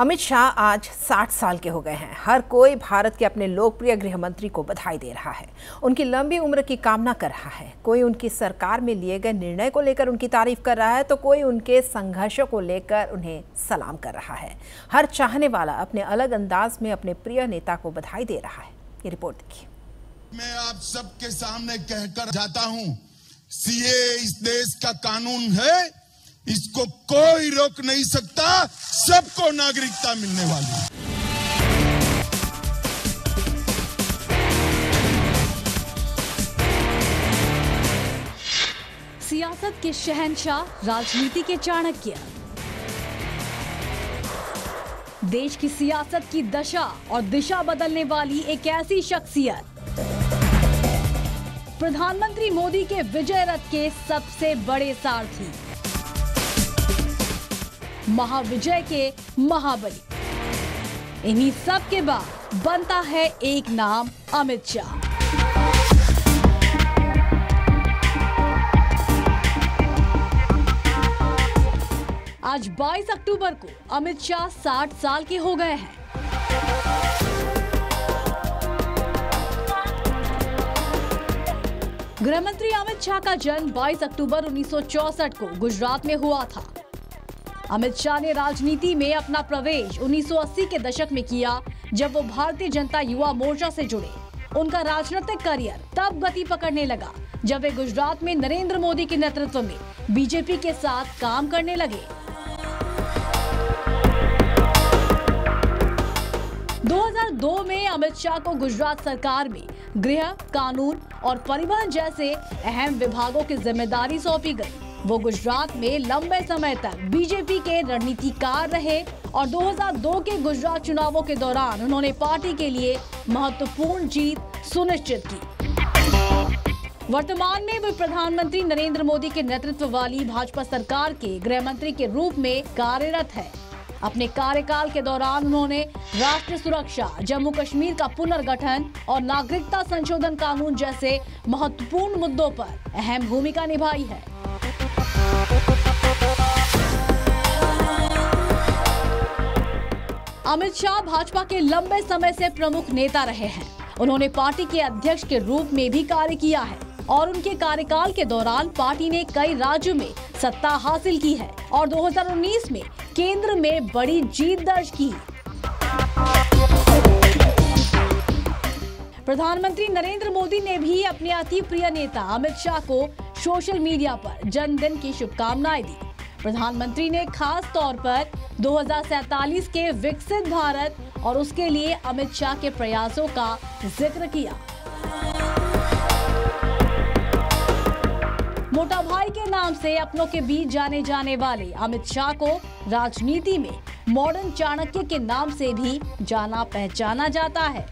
अमित शाह आज 60 साल के हो गए हैं। हर कोई भारत के अपने लोकप्रिय गृह मंत्री को बधाई दे रहा है, उनकी लंबी उम्र की कामना कर रहा है। कोई उनकी सरकार में लिए गए निर्णय को लेकर उनकी तारीफ कर रहा है तो कोई उनके संघर्षों को लेकर उन्हें सलाम कर रहा है। हर चाहने वाला अपने अलग अंदाज में अपने प्रिय नेता को बधाई दे रहा है। ये रिपोर्ट देखिए। मैं आप सबके सामने कहकर जाता हूं, सीए इस देश का कानून है, इसको कोई रोक नहीं सकता, सबको नागरिकता मिलने वाली है। सियासत के शहंशाह, राजनीति के चाणक्य, देश की सियासत की दशा और दिशा बदलने वाली एक ऐसी शख्सियत, प्रधानमंत्री मोदी के विजय रथ के सबसे बड़े सारथी, महाविजय के महाबली। इन्हीं सब के बाद बनता है एक नाम, अमित शाह। आज 22 अक्टूबर को अमित शाह 60 साल के हो गए हैं। गृहमंत्री अमित शाह का जन्म 22 अक्टूबर 1964 को गुजरात में हुआ था। अमित शाह ने राजनीति में अपना प्रवेश 1980 के दशक में किया, जब वो भारतीय जनता युवा मोर्चा से जुड़े। उनका राजनीतिक करियर तब गति पकड़ने लगा जब वे गुजरात में नरेंद्र मोदी के नेतृत्व में बीजेपी के साथ काम करने लगे। 2002 में अमित शाह को गुजरात सरकार में गृह, कानून और परिवहन जैसे अहम विभागों की जिम्मेदारी सौंपी गई। वो गुजरात में लंबे समय तक बीजेपी के रणनीतिकार रहे और 2002 के गुजरात चुनावों के दौरान उन्होंने पार्टी के लिए महत्वपूर्ण जीत सुनिश्चित की। वर्तमान में वे प्रधानमंत्री नरेंद्र मोदी के नेतृत्व वाली भाजपा सरकार के गृह मंत्री के रूप में कार्यरत है। अपने कार्यकाल के दौरान उन्होंने राष्ट्रीय सुरक्षा, जम्मू कश्मीर का पुनर्गठन और नागरिकता संशोधन कानून जैसे महत्वपूर्ण मुद्दों पर अहम भूमिका निभाई है। अमित शाह भाजपा के लंबे समय से प्रमुख नेता रहे हैं। उन्होंने पार्टी के अध्यक्ष के रूप में भी कार्य किया है और उनके कार्यकाल के दौरान पार्टी ने कई राज्यों में सत्ता हासिल की है और 2019 में केंद्र में बड़ी जीत दर्ज की। प्रधानमंत्री नरेंद्र मोदी ने भी अपने अति प्रिय नेता अमित शाह को सोशल मीडिया पर जन्मदिन की शुभकामनाएं दी। प्रधानमंत्री ने खास तौर पर 2047 के विकसित भारत और उसके लिए अमित शाह के प्रयासों का जिक्र किया। मोटा भाई के नाम से अपनों के बीच जाने जाने वाले अमित शाह को राजनीति में मॉडर्न चाणक्य के नाम से भी जाना पहचाना जाता है।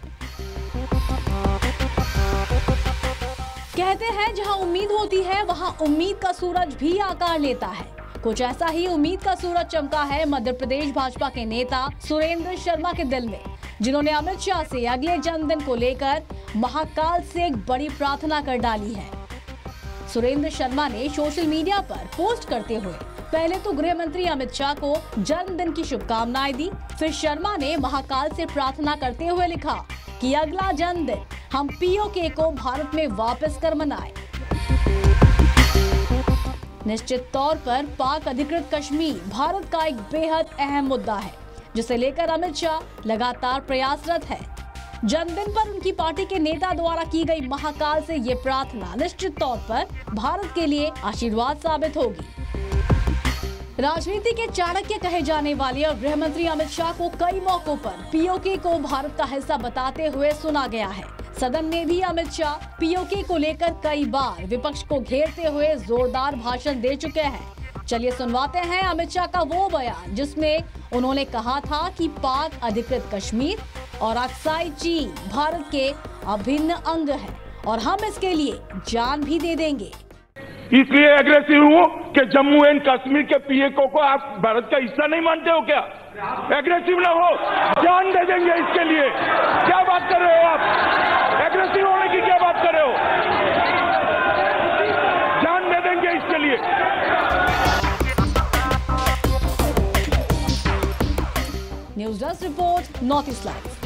कहते हैं जहां उम्मीद होती है वहां उम्मीद का सूरज भी आकार लेता है। कुछ ऐसा ही उम्मीद का सूरज चमका है मध्य प्रदेश भाजपा के नेता सुरेंद्र शर्मा के दिल में, जिन्होंने अमित शाह से अगले जन्मदिन को लेकर महाकाल से एक बड़ी प्रार्थना कर डाली है। सुरेंद्र शर्मा ने सोशल मीडिया पर पोस्ट करते हुए पहले तो गृह मंत्री अमित शाह को जन्मदिन की शुभकामनाएं दी। फिर शर्मा ने महाकाल से प्रार्थना करते हुए लिखा कि अगला जन्मदिन हम पीओके को भारत में वापस कर मनाएं। निश्चित तौर पर पाक अधिकृत कश्मीर भारत का एक बेहद अहम मुद्दा है, जिसे लेकर अमित शाह लगातार प्रयासरत है। जन्मदिन पर उनकी पार्टी के नेता द्वारा की गई महाकाल से ये प्रार्थना निश्चित तौर पर भारत के लिए आशीर्वाद साबित होगी। राजनीति के चाणक्य कहे जाने वाले और गृह मंत्री अमित शाह को कई मौकों पर पीओके को भारत का हिस्सा बताते हुए सुना गया है। सदन में भी अमित शाह पीओके को लेकर कई बार विपक्ष को घेरते हुए जोरदार भाषण दे चुके हैं। चलिए सुनवाते हैं अमित शाह का वो बयान जिसमें उन्होंने कहा था कि पाक अधिकृत कश्मीर और अक्साई चीन भारत के अभिन्न अंग है और हम इसके लिए जान भी दे देंगे। इसलिए एग्रेसिव हूँ कि जम्मू एंड कश्मीर के पीओके को आप भारत का हिस्सा नहीं मानते हो क्या? एग्रेसिव ना हो, जान दे देंगे इसके लिए। क्या बात कर रहे हो आप? एग्रेसिव होने की क्या बात कर रहे हो? जान दे देंगे इसके लिए। News desk report, north east live.